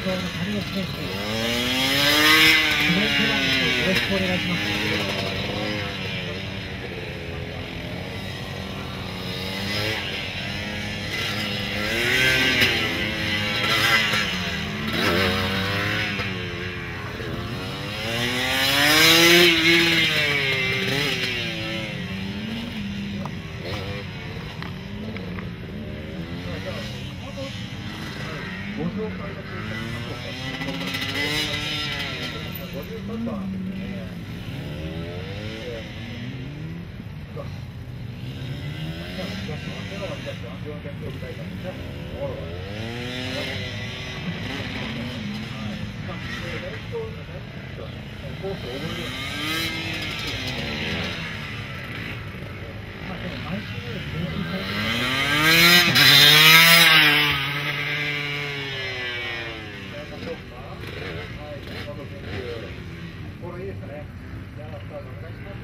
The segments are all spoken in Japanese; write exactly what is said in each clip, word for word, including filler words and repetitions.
長の谷口選手、記念手なんですよろしくお願いします。ご紹介のごじゅうさんばんですね。コースを覚えるように。まあでも毎週練習されてる。これいいですかね。じゃあスタートお願いします。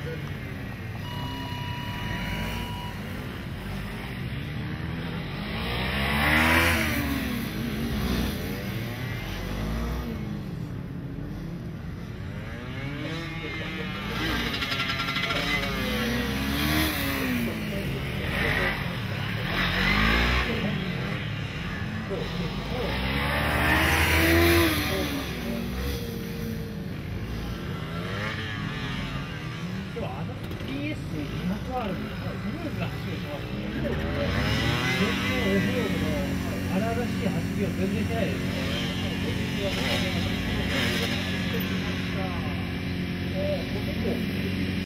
でもあの ピーエスにひゃくアール のスムーズな走りをしますね。全然オフロードの荒々しい走りを全然しないですね。